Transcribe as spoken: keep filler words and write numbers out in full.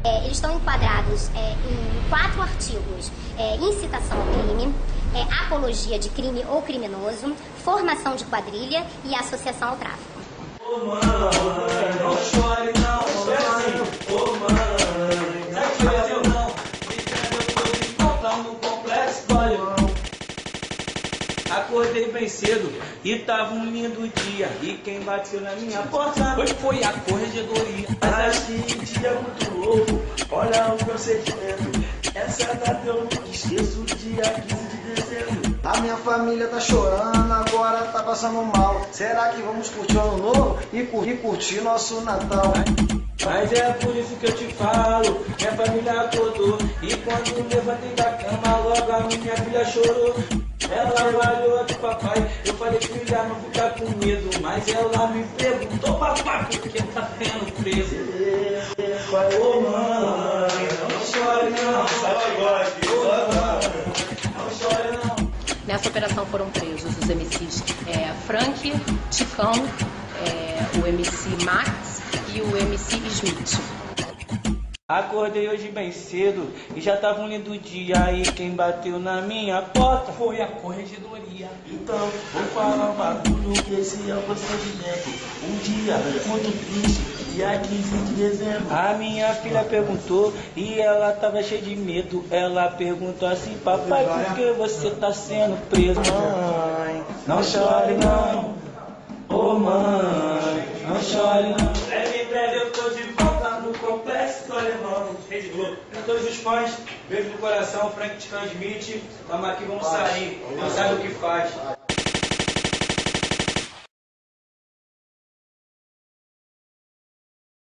É, eles estão enquadrados é, em quatro artigos: é, incitação ao crime, é, apologia de crime ou criminoso, formação de quadrilha e associação ao tráfico. Ô mãe, não chore não, ô mãe, não chore não, me pega eu tô de volta no complexo, olha. Acordei bem cedo e tava um lindo dia, e quem bateu na minha porta foi, foi a corregedoria. Mas que dia muito louco, olha o meu sentimento. Essa data eu nunca esqueço, dia quinze de dezembro. A minha família tá chorando, agora tá passando mal. Será que vamos curtir o ano novo e curtir, e curtir nosso Natal? Mas é por isso que eu te falo, minha família acordou, e quando levantei da cama, logo a minha filha chorou. Ela olhou de papai, eu falei, filha, não fica com medo, mas ela me perguntou, papai, por que tá sendo preso? Ô mãe, não chore não, sai agora aqui, não chore não. Nessa operação foram presos os M Cs é, Frank, Ticão, é, o M C Max e o M C Smith. Acordei hoje bem cedo e já tava um lindo dia, e quem bateu na minha porta foi a corregedoria. Então, vou falar um bagulho que esse é o procedimento. Um dia muito triste, dia quinze de dezembro. A minha filha perguntou e ela tava cheia de medo. Ela perguntou assim, papai, por que você tá sendo preso? Mãe, não chore não, ô mãe, não chore não. Breve, em breve eu tô de volta no complexo, tô levando Rede Globo. Pra todos os fãs, beijo no coração, Frank Ticão Smith. Tamo aqui, vamos sair, não sabe o que faz.